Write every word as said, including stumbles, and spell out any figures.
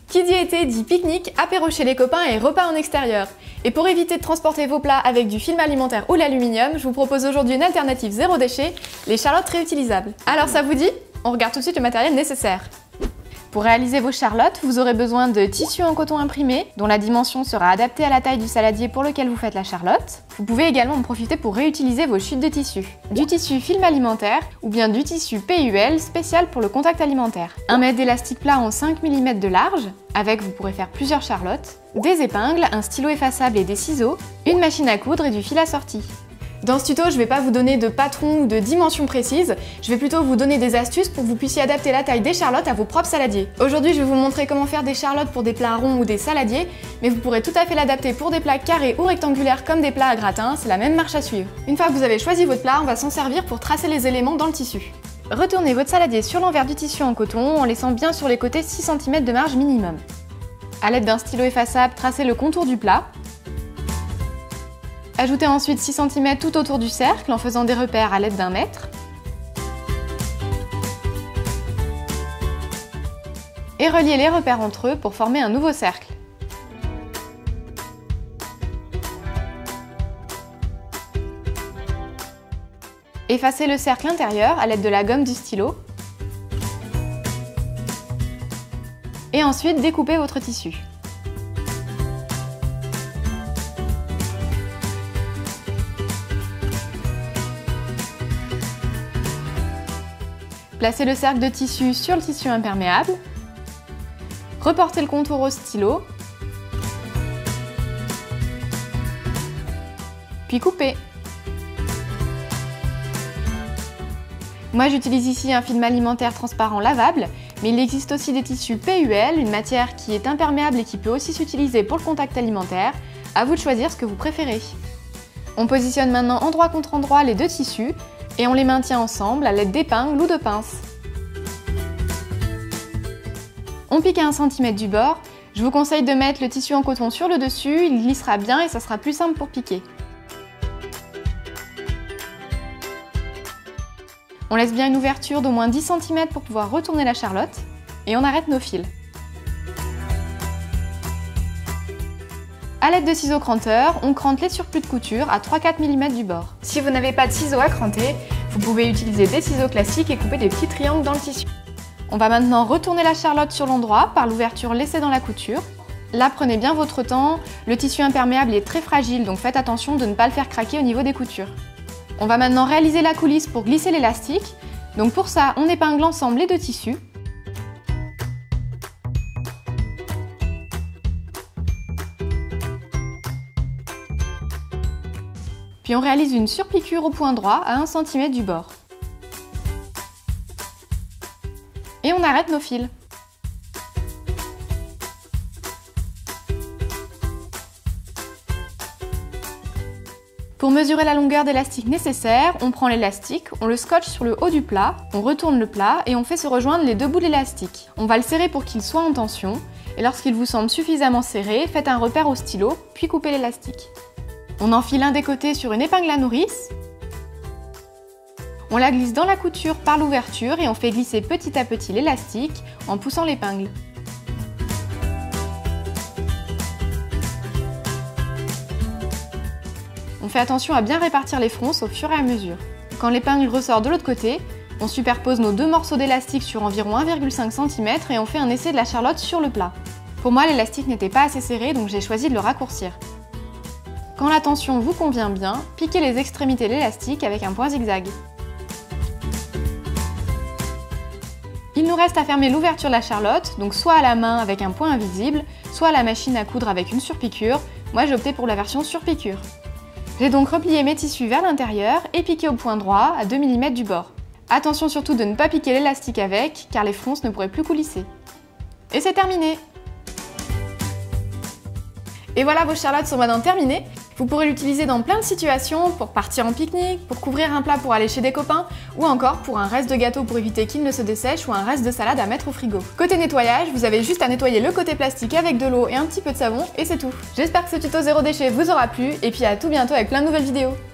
Qui dit été dit pique-nique, apéro chez les copains et repas en extérieur. Et pour éviter de transporter vos plats avec du film alimentaire ou l'aluminium, je vous propose aujourd'hui une alternative zéro déchet, les charlottes réutilisables. Alors ça vous dit? On regarde tout de suite le matériel nécessaire. Pour réaliser vos charlottes, vous aurez besoin de tissu en coton imprimé, dont la dimension sera adaptée à la taille du saladier pour lequel vous faites la charlotte. Vous pouvez également en profiter pour réutiliser vos chutes de tissu. Du tissu film alimentaire ou bien du tissu P U L spécial pour le contact alimentaire. Un mètre d'élastique plat en cinq millimètres de large, avec vous pourrez faire plusieurs charlottes. Des épingles, un stylo effaçable et des ciseaux, une machine à coudre et du fil assorti. Dans ce tuto, je ne vais pas vous donner de patron ou de dimension précise, je vais plutôt vous donner des astuces pour que vous puissiez adapter la taille des charlottes à vos propres saladiers. Aujourd'hui, je vais vous montrer comment faire des charlottes pour des plats ronds ou des saladiers, mais vous pourrez tout à fait l'adapter pour des plats carrés ou rectangulaires comme des plats à gratin, c'est la même marche à suivre. Une fois que vous avez choisi votre plat, on va s'en servir pour tracer les éléments dans le tissu. Retournez votre saladier sur l'envers du tissu en coton en laissant bien sur les côtés six centimètres de marge minimum. A l'aide d'un stylo effaçable, tracez le contour du plat. Ajoutez ensuite six centimètres tout autour du cercle en faisant des repères à l'aide d'un mètre. Et reliez les repères entre eux pour former un nouveau cercle. Effacez le cercle intérieur à l'aide de la gomme du stylo. Et ensuite découpez votre tissu. Placez le cercle de tissu sur le tissu imperméable. Reportez le contour au stylo. Puis coupez. Moi j'utilise ici un film alimentaire transparent lavable, mais il existe aussi des tissus P U L, une matière qui est imperméable et qui peut aussi s'utiliser pour le contact alimentaire. À vous de choisir ce que vous préférez. On positionne maintenant endroit contre endroit les deux tissus et on les maintient ensemble à l'aide d'épingles ou de pinces. On pique à un centimètre du bord. Je vous conseille de mettre le tissu en coton sur le dessus, il glissera bien et ça sera plus simple pour piquer. On laisse bien une ouverture d'au moins dix centimètres pour pouvoir retourner la charlotte et on arrête nos fils. A l'aide de ciseaux cranteurs, on crante les surplus de couture à trois à quatre millimètres du bord. Si vous n'avez pas de ciseaux à cranter, vous pouvez utiliser des ciseaux classiques et couper des petits triangles dans le tissu. On va maintenant retourner la charlotte sur l'endroit par l'ouverture laissée dans la couture. Là, prenez bien votre temps, le tissu imperméable est très fragile, donc faites attention de ne pas le faire craquer au niveau des coutures. On va maintenant réaliser la coulisse pour glisser l'élastique. Donc pour ça, on épingle ensemble les deux tissus. Puis on réalise une surpiqûre au point droit à un centimètre du bord. Et on arrête nos fils. Pour mesurer la longueur d'élastique nécessaire, on prend l'élastique, on le scotche sur le haut du plat, on retourne le plat et on fait se rejoindre les deux bouts de l'élastique. On va le serrer pour qu'il soit en tension et lorsqu'il vous semble suffisamment serré, faites un repère au stylo, puis coupez l'élastique. On enfile un des côtés sur une épingle à nourrice. On la glisse dans la couture par l'ouverture et on fait glisser petit à petit l'élastique en poussant l'épingle. On fait attention à bien répartir les fronces au fur et à mesure. Quand l'épingle ressort de l'autre côté, on superpose nos deux morceaux d'élastique sur environ un virgule cinq centimètres et on fait un essai de la charlotte sur le plat. Pour moi, l'élastique n'était pas assez serré, donc j'ai choisi de le raccourcir. Quand la tension vous convient bien, piquez les extrémités de l'élastique avec un point zigzag. Il nous reste à fermer l'ouverture de la charlotte, donc soit à la main avec un point invisible, soit à la machine à coudre avec une surpiqûre. Moi j'ai opté pour la version surpiqûre. J'ai donc replié mes tissus vers l'intérieur et piqué au point droit à deux millimètres du bord. Attention surtout de ne pas piquer l'élastique avec, car les fronces ne pourraient plus coulisser. Et c'est terminé! Et voilà, vos charlottes sont maintenant terminées. Vous pourrez l'utiliser dans plein de situations, pour partir en pique-nique, pour couvrir un plat pour aller chez des copains, ou encore pour un reste de gâteau pour éviter qu'il ne se dessèche ou un reste de salade à mettre au frigo. Côté nettoyage, vous avez juste à nettoyer le côté plastique avec de l'eau et un petit peu de savon, et c'est tout. J'espère que ce tuto zéro déchet vous aura plu, et puis à tout bientôt avec plein de nouvelles vidéos.